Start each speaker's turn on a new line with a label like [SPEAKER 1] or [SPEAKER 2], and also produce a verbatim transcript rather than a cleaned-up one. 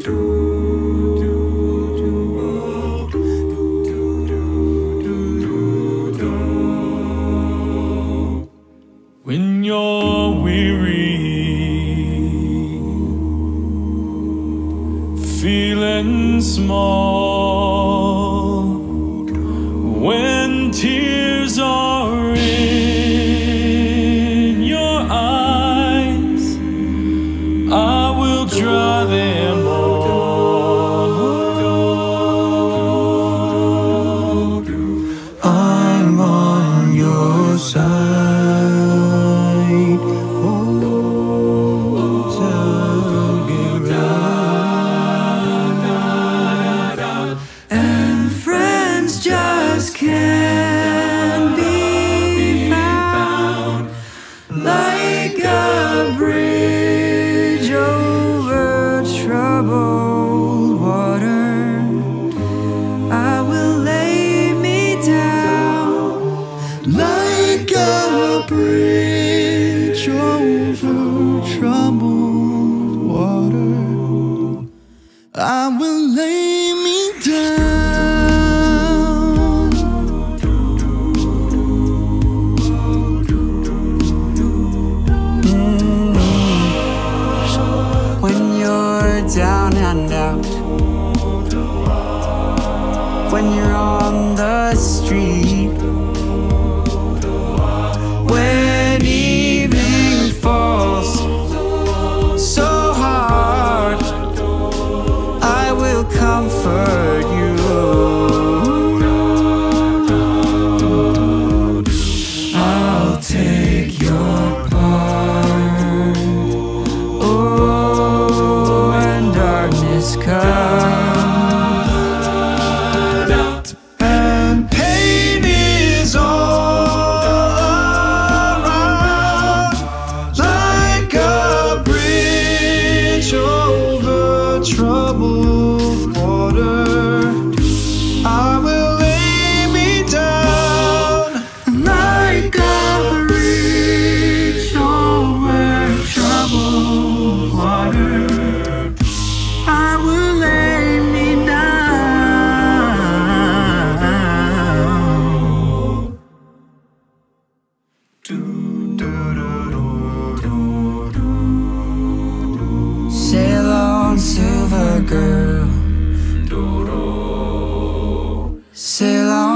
[SPEAKER 1] When you're weary, feeling small, when tears are in your eyes, I will dry them all.
[SPEAKER 2] I'm on your side.
[SPEAKER 3] And friends just can't be found, like a bridge over troubled water. I will lay me down,
[SPEAKER 2] Like a bridge over troubled water, I will lay me down.
[SPEAKER 3] Mm. When you're down and out, when you're on the street, when evening falls so hard, I will comfort you. I'll take your part. Oh, when darkness comes
[SPEAKER 2] And pain is all around, like a bridge over troubled water, I will lay me down.
[SPEAKER 3] like a bridge over troubled water, I will lay me down. Sail on, silver girl, sail on.